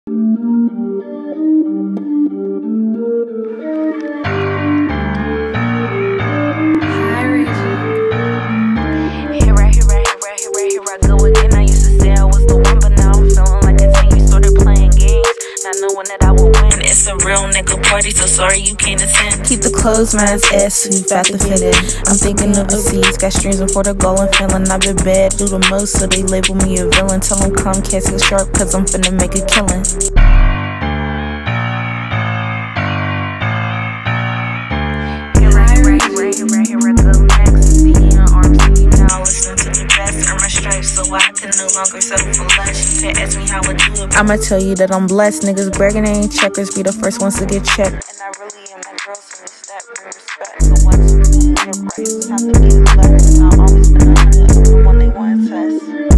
Here I go again. I used to say I was the one, but now I'm feeling like a 10. You started playing games, not knowing that I will win. It's a real nigga party, so sorry you can't attend. Keep the clothes, man's ass suit, fat to fit it. I'm thinking of the seeds, got streams before the goal and feeling I've been bad, do the most, so they label me a villain. Tell them come catch it sharp, cause I'm finna make a killing. Here I go next. RC now listen to the best. Earn my stripes so I can no longer settle for less. You can ask me how I do it. I'ma tell you that I'm blessed. Niggas bragging they ain't checkers, be the first ones to get checked. And I really am that girl, so respect, bring respect. So what's in your price? Have to get less. I've always been 100, the one they want to test.